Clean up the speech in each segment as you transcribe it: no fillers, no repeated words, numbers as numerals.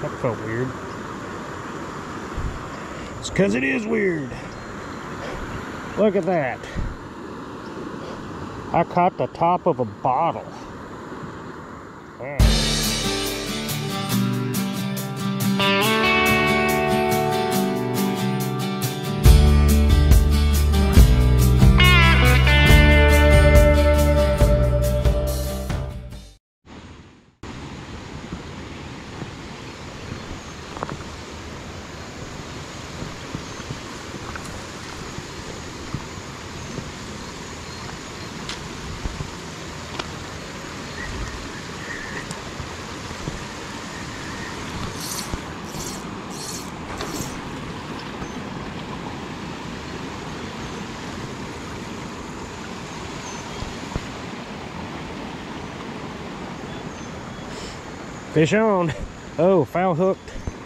That felt weird. It's because it is weird. Look at that. I caught the top of a bottle. Wow. Fish on. Oh, foul hooked.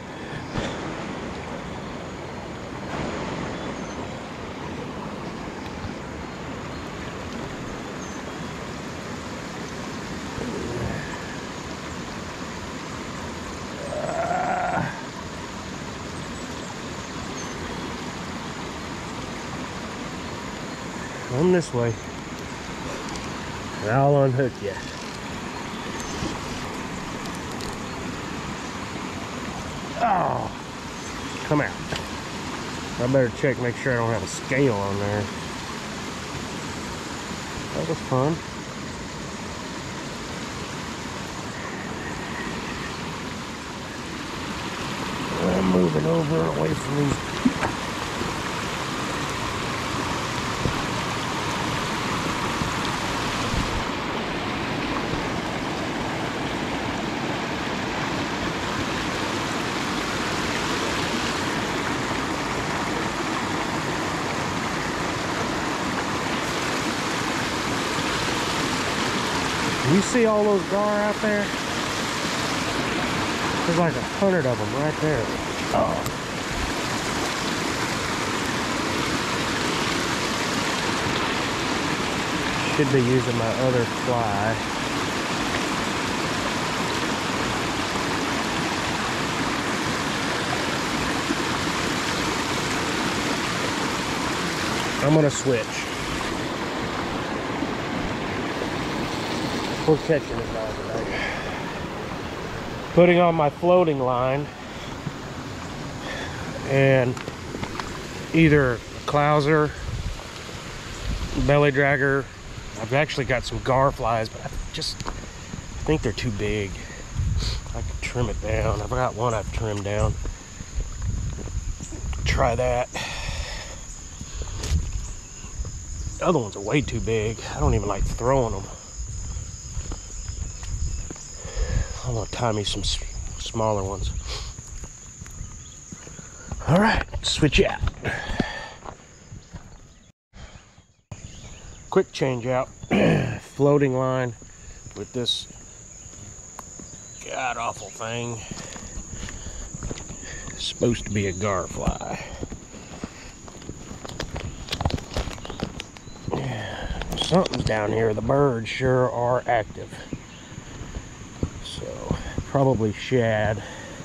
Come this way. And I'll unhook you. Oh, come out. I better check, make sure I don't have a scale on there. That was fun. I'm moving over away from these. You see all those gar out there? There's like 100 of them right there. Oh. Should be using my other fly. I'm gonna switch. We're catching it now tonight. Putting on my floating line and either a clouser, belly dragger. I've actually got some gar flies, but I think they're too big. I could trim it down. I've got one I've trimmed down. Try that. The other ones are way too big. I don't even like throwing them. I'm gonna tie me some smaller ones. All right, switch out. Quick change out. Floating line with this god awful thing. It's supposed to be a gar fly. Something's down here. The birds sure are active. So, probably shad.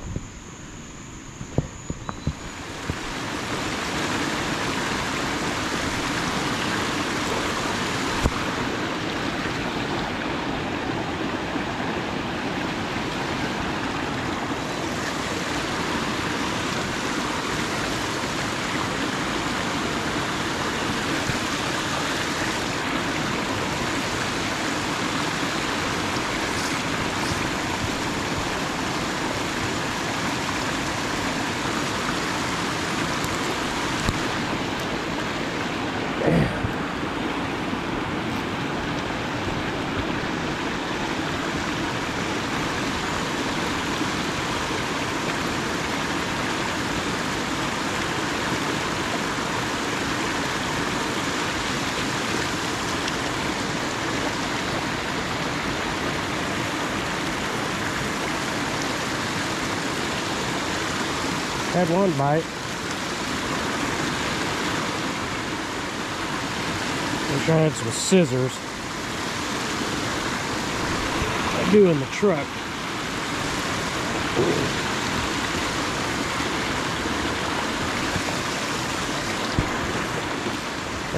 Had one bite. Wish I had some scissors. I do in the truck.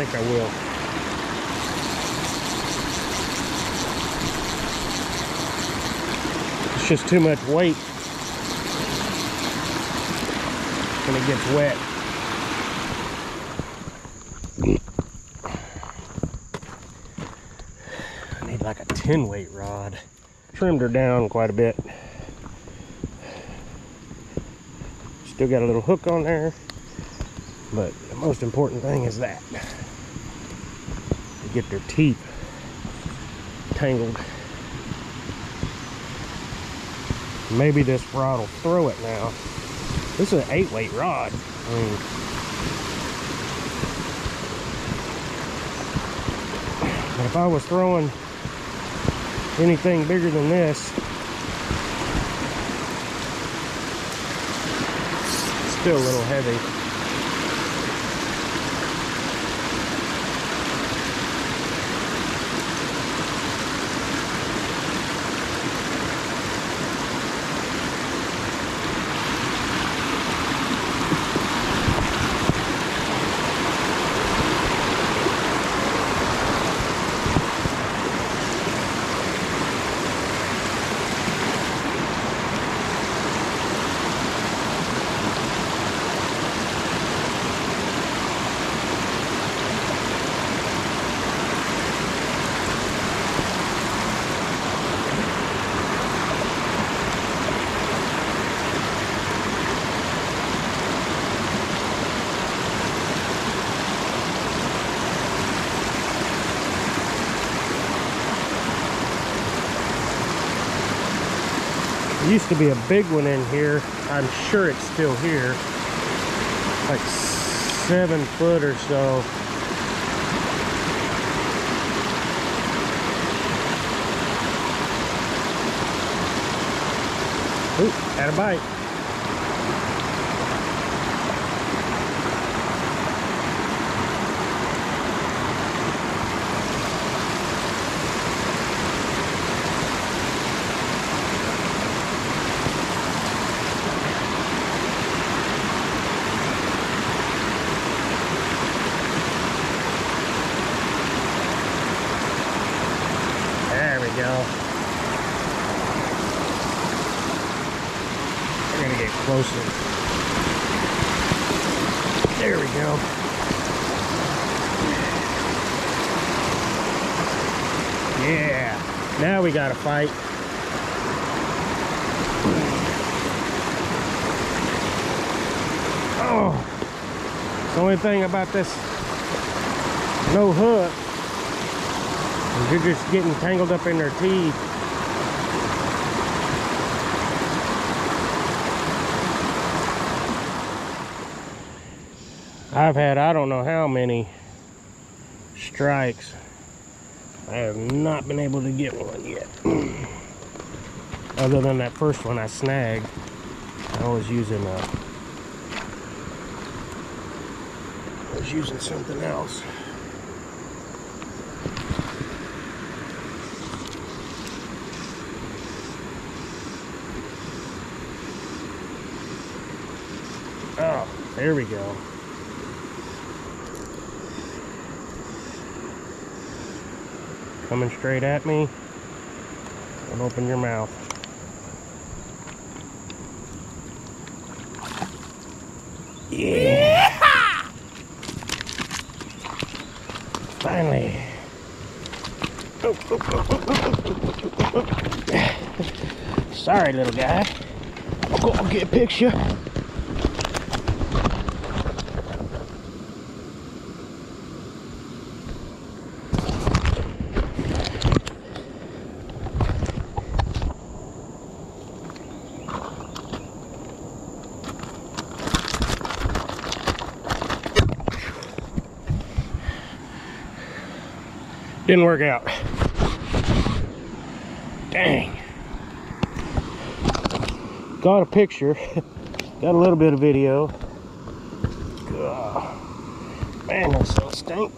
think I will. It's just too much weight when it gets wet. I need like a 10 weight rod. Trimmed her down quite a bit. Still got a little hook on there, but the most important thing is that to get their teeth tangled. Maybe this rod will throw it now. This is an 8 weight rod. I mean, but if I was throwing anything bigger than this, it's still a little heavy. There used to be a big one in here. I'm sure it's still here. Like 7 foot or so. Ooh, had a bite. There we go. We're gonna get closer. There we go. Yeah. Now we gotta fight. Oh. The only thing about this no hook, you're just getting tangled up in their teeth. I've had I don't know how many strikes. I have not been able to get one yet. Other than that first one I snagged. I was using something else. Oh, there we go. Coming straight at me. Don't open your mouth. Yeah! Finally. Sorry, little guy. I'll go and get a picture. Didn't work out. Dang. Got a picture. Got a little bit of video. Man, those things stink.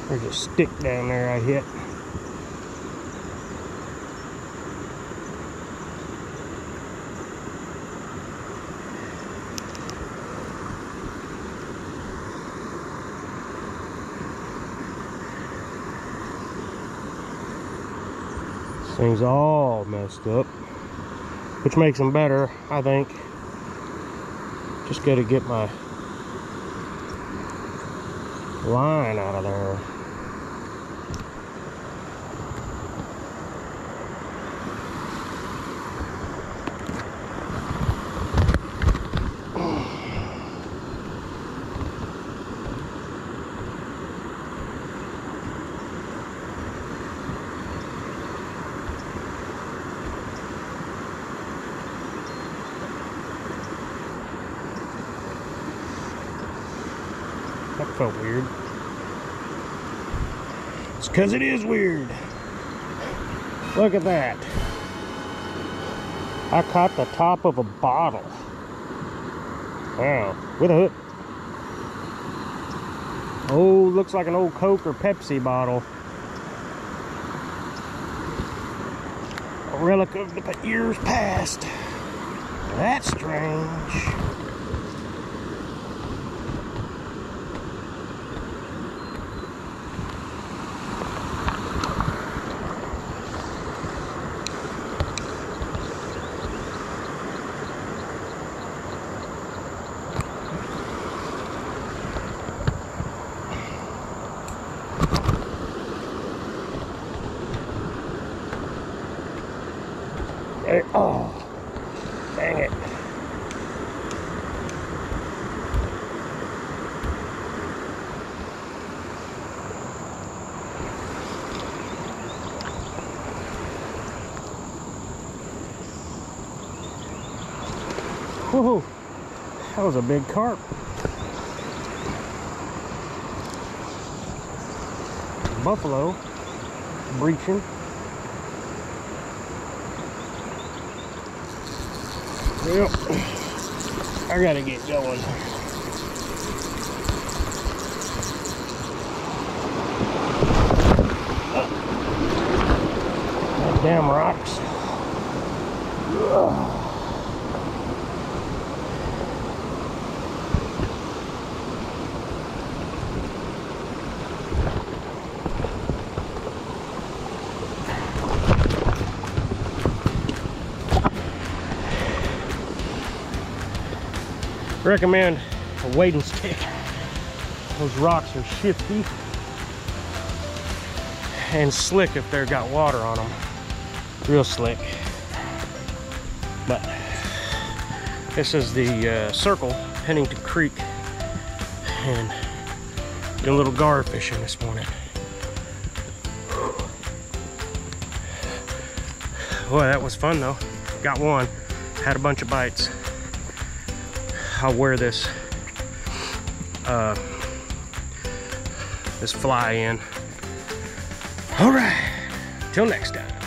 There's a stick down there I hit. This thing's all messed up, which makes them better, I think. Just got to get my line out of there. That felt weird. It's because it is weird. Look at that. I caught the top of a bottle. Wow, with a hook. Oh, looks like an old Coke or Pepsi bottle. A relic of the years past. That's strange. Oh, dang it. Whoa, that was a big carp. Buffalo breaching. Yep, I gotta get going. That damn rocks. Ugh. Recommend a wading stick. Those rocks are shifty and slick if they've got water on them. Real slick. But this is the circle heading to creek and doing a little gar fishing this morning. Boy, that was fun though. Got one, had a bunch of bites. I'll wear this this fly in. All right, till next time.